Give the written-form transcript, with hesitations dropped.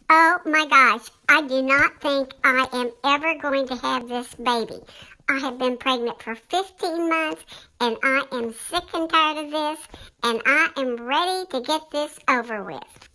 Oh my gosh, I do not think I am ever going to have this baby. I have been pregnant for 15 months and I am sick and tired of this and I am ready to get this over with.